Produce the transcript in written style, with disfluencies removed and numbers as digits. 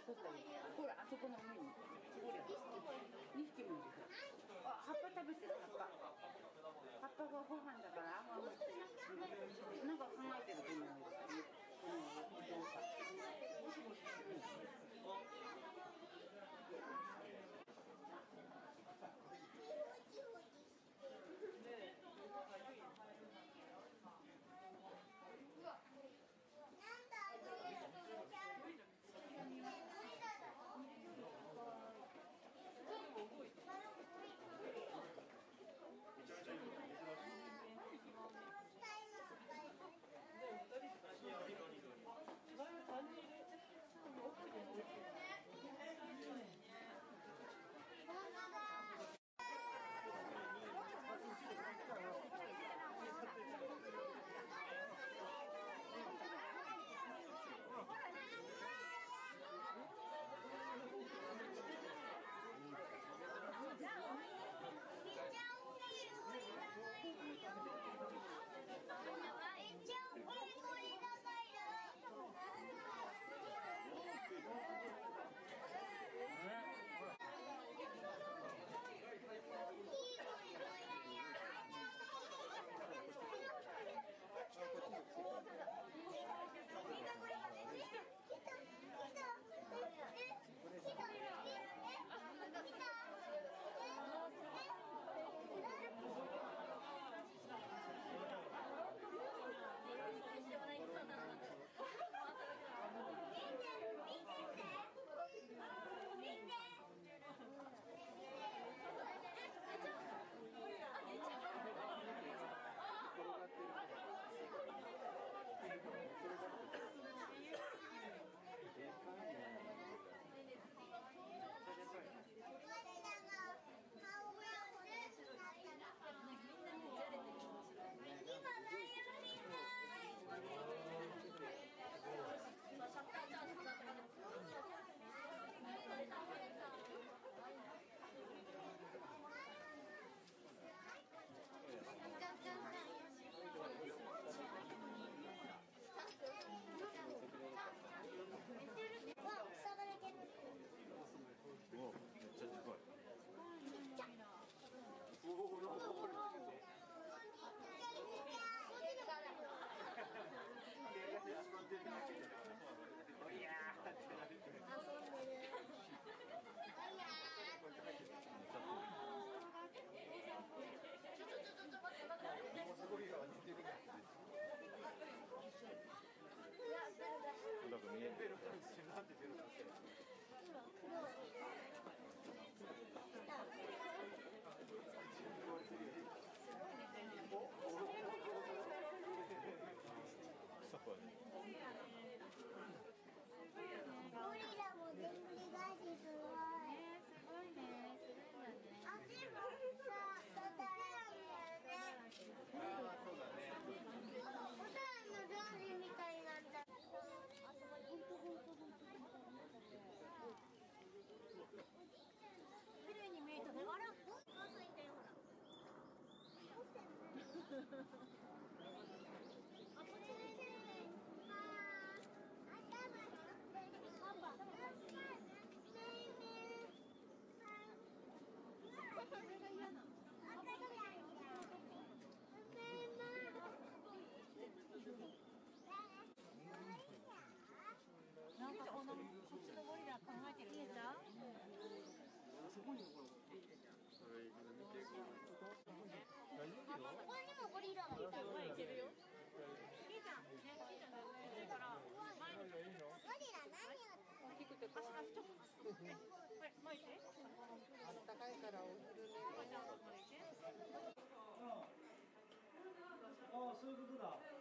取ったり、ほら、あそこの上に。ほら、2匹もいる。あ、葉っぱ食べてる、葉っぱ。葉っぱがご飯だから、なんか考えてると思う。お父さん。 ゴリラもでんぐり返しすごい。すごいね。するんだね。あ、でもさ、誰なんだよね。おさんのジョージみたいになった。綺麗に見えたね。あら、お母さんいたよ、ほら。あ、これね。なんかこっちのゴリラ考えてる見えた？そこにもこれ。ここにもゴリラがいた。前行けるよ。いいじゃん。ね、いいじゃん。だから前に。ゴリラ何を？低くて足ちょっと。前行って。あったかいからお昼寝。 ああ、そういうことだ。